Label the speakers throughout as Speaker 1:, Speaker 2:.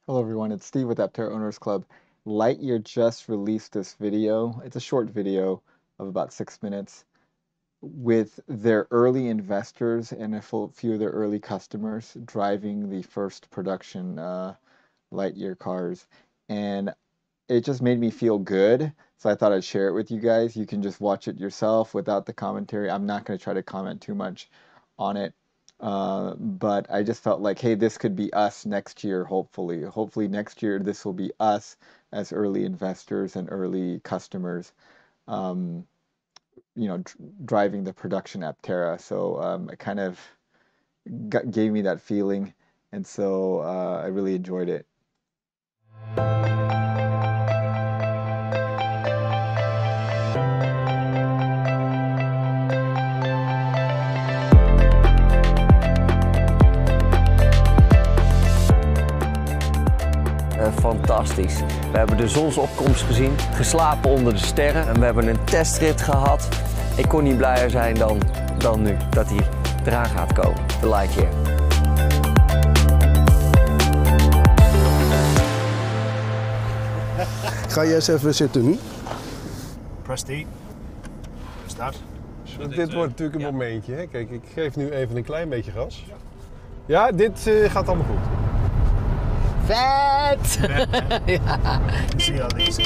Speaker 1: Hello everyone, it's Steve with Aptera Owners Club. Lightyear just released this video. It's a short video of about 6 minutes with their early investors and few of their early customers driving the first production Lightyear cars. And it just made me feel good. So I thought I'd share it with you guys. You can just watch it yourself without the commentary. I'm not going to try to comment too much on it. But I just felt like, hey, this could be us next year, hopefully. Hopefully next year this will be us as early investors and early customers, um, driving the production Aptera. So it kind of gave me that feeling, and so I really enjoyed it.
Speaker 2: Fantastisch. We hebben de zonsopkomst gezien, geslapen onder de sterren en we hebben een testrit gehad. Ik kon niet blijer zijn dan nu dat hij eraan gaat komen, de Lightyear.
Speaker 3: Ga je eens even zitten nu?
Speaker 4: Press D. Start.
Speaker 3: Dit wordt natuurlijk een momentje. Hè? Kijk, ik geef nu even een klein beetje gas. Ja, dit gaat allemaal goed.
Speaker 2: Vet!
Speaker 4: Ja. Zie je al deze?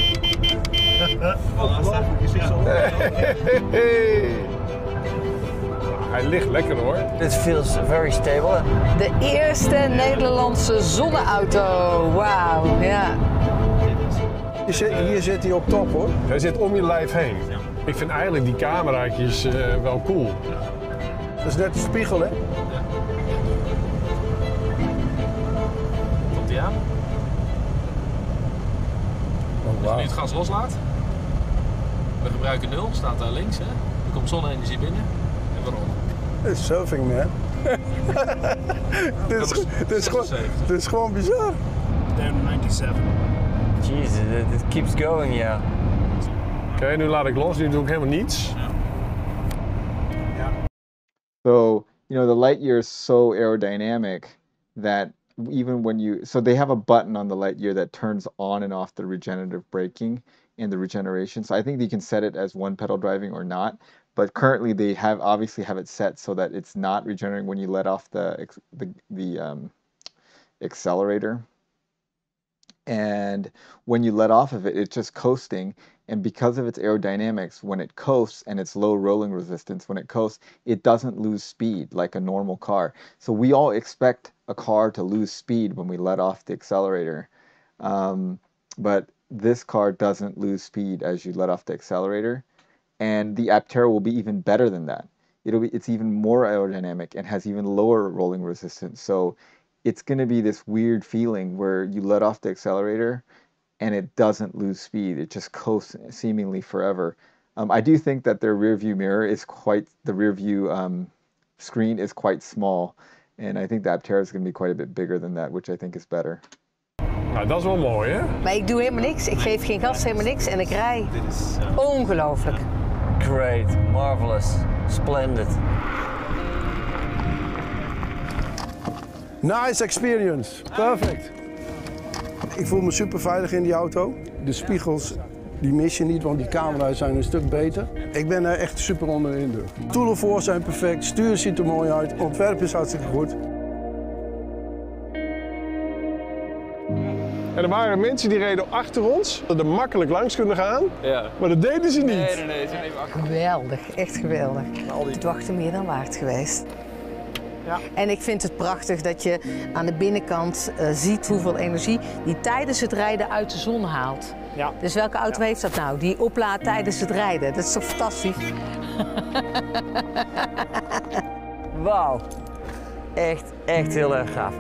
Speaker 3: Hij ligt lekker hoor.
Speaker 2: It feels very stable.
Speaker 5: De eerste Nederlandse zonneauto. Wauw, ja.
Speaker 3: Hier zit hij op top hoor. Hij zit om je lijf heen. Ik vind eigenlijk die cameraatjes wel cool. Dat is net een spiegel hè?
Speaker 6: Komt hij aan?
Speaker 3: Oh,
Speaker 6: Als je nu het gas loslaat, we gebruiken 0, staat daar links. Hè? Er komt zonne-energie binnen en we rollen.
Speaker 3: Dit is surfing man. Dit is gewoon bizar.
Speaker 4: Down 97.
Speaker 2: Jesus, it keeps going, yeah.
Speaker 3: Oké, nu laat ik los. Nu doe ik helemaal niets.
Speaker 1: So, the Lightyear is so aerodynamic that even so they have a button on the Lightyear that turns on and off the regenerative braking and the regeneration. So I think you can set it as one pedal driving or not. But currently they obviously have it set so that it's not regenerating when you let off the accelerator. And when you let off of it, it's just coasting. And because of its aerodynamics, when it coasts and its low rolling resistance, when it coasts, it doesn't lose speed like a normal car. So we all expect a car to lose speed when we let off the accelerator. But this car doesn't lose speed as you let off the accelerator. And the Aptera will be even better than that. It's even more aerodynamic and has even lower rolling resistance. So it's going to be this weird feeling where you let off the accelerator and it doesn't lose speed. It just coasts seemingly forever. I do think that their rear view mirror is the rear view screen is quite small. And I think the Aptera is going to be quite a bit bigger than that, which I think is better.
Speaker 3: Nou, dat is wel mooi hè?
Speaker 5: Maar ik doe helemaal niks. Ik geef geen gas, helemaal niks. En ik rij. Ongelooflijk.
Speaker 2: Great, marvelous, splendid.
Speaker 3: Nice experience. Perfect. Ik voel me super veilig in die auto. De spiegels die mis je niet, want die camera's zijn een stuk beter. Ik ben er echt super onder de indruk. Stoelen voor zijn perfect, stuur ziet er mooi uit, ontwerp is hartstikke goed. En er waren mensen die reden achter ons, dat er makkelijk langs kunnen gaan, maar dat deden ze niet.
Speaker 6: Nee, ze nemen achter.
Speaker 5: Geweldig, echt geweldig. Het wachten meer dan waard geweest. Ja. En ik vind het prachtig dat je aan de binnenkant ziet hoeveel energie die tijdens het rijden uit de zon haalt. Ja. Dus welke auto heeft dat nou? Die oplaadt tijdens het rijden. Dat is toch fantastisch?
Speaker 2: Wauw. Echt heel erg gaaf.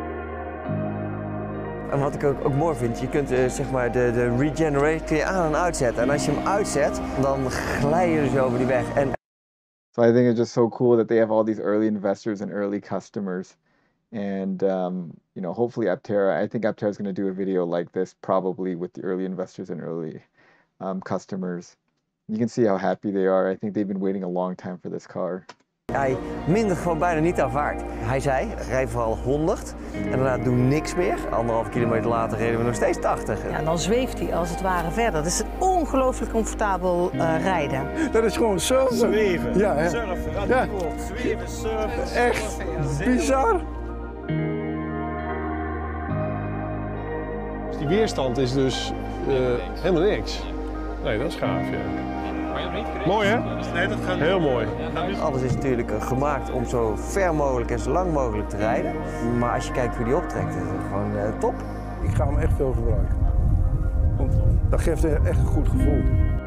Speaker 2: En wat ik ook mooi vind, je kunt zeg maar de regenerate kun je aan en uitzetten. En als je hem uitzet, dan glij je dus over die weg.
Speaker 1: So I think it's just so cool that they have all these early investors and early customers. And, hopefully Aptera, I think Aptera is going to do a video like this probably with the early investors and early customers. You can see how happy they are. I think they've been waiting a long time for this car.
Speaker 2: Hij mindert gewoon bijna niet aan vaart. Hij zei, rij vooral 100 en daarna doe niks meer. 1,5 kilometer later reden we nog steeds 80.
Speaker 5: Ja, en dan zweeft hij als het ware verder. Dat is ongelooflijk comfortabel rijden.
Speaker 3: Dat is gewoon surfen.
Speaker 7: Zweven.
Speaker 3: Ja, hè?
Speaker 7: Surfen, dat
Speaker 3: Ja.
Speaker 7: is het woord. Zweven, surfen.
Speaker 3: Echt bizar.
Speaker 8: Die weerstand is dus helemaal niks. Nee, dat is gaaf, ja. Mooi, hè?
Speaker 7: Nee, dat gaat
Speaker 8: Heel mooi.
Speaker 2: Alles is natuurlijk gemaakt om zo ver mogelijk en zo lang mogelijk te rijden. Maar als je kijkt hoe die optrekt, is het gewoon top.
Speaker 3: Ik ga hem echt veel gebruiken. Want dat geeft echt een goed gevoel.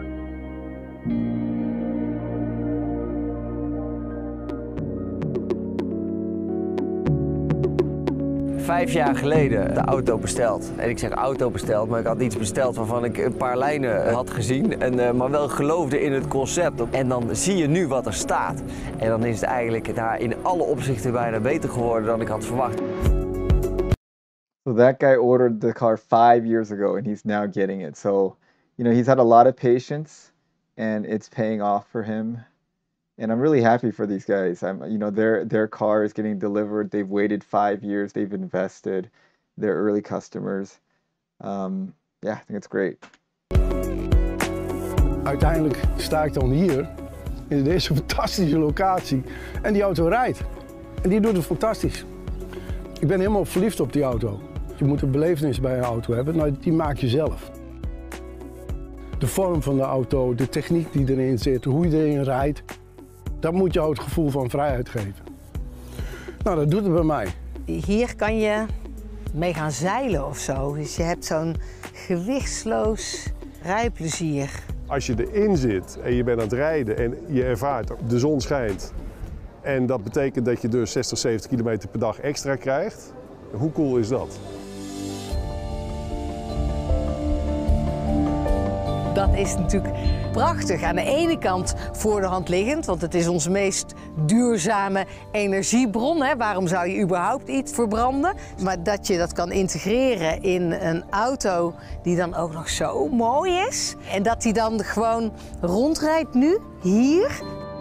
Speaker 2: Vijf jaar geleden de auto besteld. En ik zeg auto besteld, maar ik had iets besteld waarvan ik een paar lijnen had gezien. Maar wel geloofde in het concept. En dan zie je nu wat er staat. En dan is het eigenlijk daar in alle opzichten bijna beter geworden dan ik had verwacht.
Speaker 1: So that guy ordered the car 5 years ago and he's now getting it. So, he's had a lot of patience and it's paying off for him. And I'm really happy for these guys. Their car is getting delivered. They've waited 5 years. They've invested. They're early customers. Yeah, I think it's great.
Speaker 3: Uiteindelijk sta ik dan hier in deze fantastische locatie en die auto rijdt. En die doet het fantastisch. Ik ben helemaal verliefd op die auto. Je moet een belevenis bij een auto hebben, nou, die maak je zelf. De vorm van de auto, de techniek die erin zit, hoe je erin rijdt, dat moet jou het gevoel van vrijheid geven. Nou, dat doet het bij mij.
Speaker 5: Hier kan je mee gaan zeilen of zo. Dus je hebt zo'n gewichtsloos rijplezier.
Speaker 8: Als je erin zit en je bent aan het rijden en je ervaart de zon schijnt. En dat betekent dat je dus 60, 70 kilometer per dag extra krijgt. Hoe cool is dat?
Speaker 5: Dat is natuurlijk prachtig. Aan de ene kant voor de hand liggend, want het is onze meest duurzame energiebron. Hè. Waarom zou je überhaupt iets verbranden? Maar dat je dat kan integreren in een auto die dan ook nog zo mooi is. En dat die dan gewoon rondrijdt nu, hier.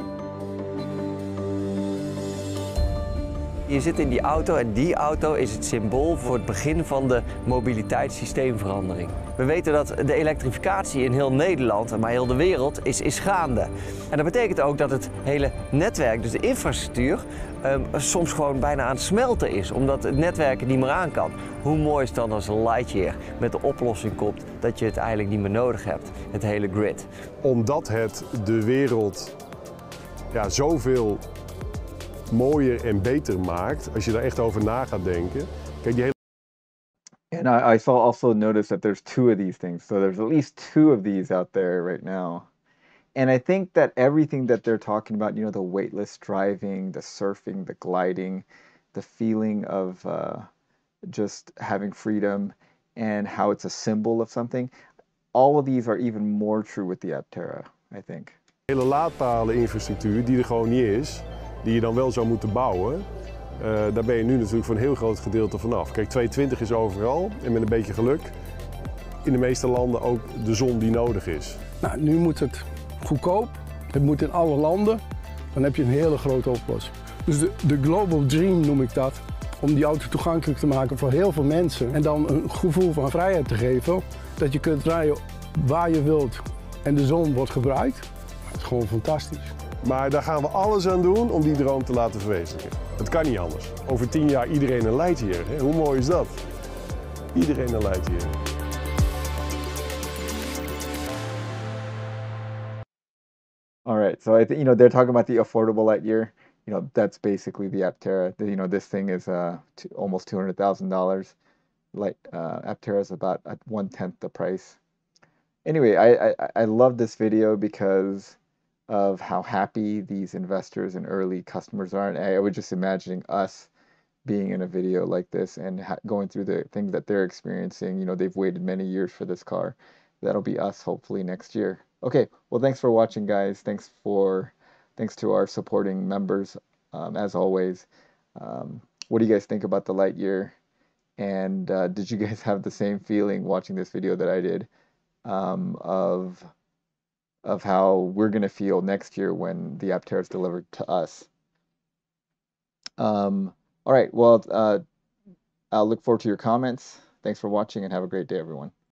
Speaker 2: Je zit in die auto en die auto is het symbool voor het begin van de mobiliteitssysteemverandering. We weten dat de elektrificatie in heel Nederland, maar heel de wereld, is gaande. En dat betekent ook dat het hele netwerk, dus de infrastructuur, soms gewoon bijna aan het smelten is, omdat het netwerk het niet meer aan kan. Hoe mooi is het dan als Lightyear met de oplossing komt dat je het eigenlijk niet meer nodig hebt, het hele grid.
Speaker 8: Omdat het de wereld zoveel mooier en beter maakt, als je daar echt over na gaat denken. Kijk, die hele...
Speaker 1: And I saw also notice that there's 2 of these things. So there's at least 2 of these out there right now. And I think that everything that they're talking about, the weightless driving, the surfing, the gliding, the feeling of just having freedom and how it's a symbol of something, all of these are even more true with the Aptera, I think.
Speaker 8: De hele laadpaleninfrastructuur die er gewoon niet is, die je dan wel zou moeten bouwen, daar ben je nu natuurlijk voor een heel groot gedeelte vanaf. Kijk, 220 is overal en met een beetje geluk in de meeste landen ook de zon die nodig is.
Speaker 3: Nou, nu moet het goedkoop, het moet in alle landen, dan heb je een hele grote oplossing. Dus de global dream noem ik dat, om die auto toegankelijk te maken voor heel veel mensen en dan een gevoel van vrijheid te geven, dat je kunt rijden waar je wilt en de zon wordt gebruikt. Het is gewoon fantastisch.
Speaker 8: Maar daar gaan we alles aan doen om die droom te laten verwezenlijken. Het kan niet anders. Over 10 jaar iedereen een Lightyear. Hè? Hoe mooi is dat? Iedereen een Lightyear.
Speaker 1: All right, so I think they're talking about the affordable Lightyear. That's basically the Aptera. This thing is almost $200,000. Aptera is about at 1/10 the price. Anyway, I love this video because of how happy these investors and early customers are. And I was just imagining us being in a video like this and going through the things that they're experiencing. They've waited many years for this car. That'll be us hopefully next year. Okay, well, thanks for watching, guys. Thanks to our supporting members, as always. What do you guys think about the Lightyear? And did you guys have the same feeling watching this video that I did of how we're going to feel next year when the Aptera is delivered to us? All right, well, I'll look forward to your comments. Thanks for watching and have a great day, everyone.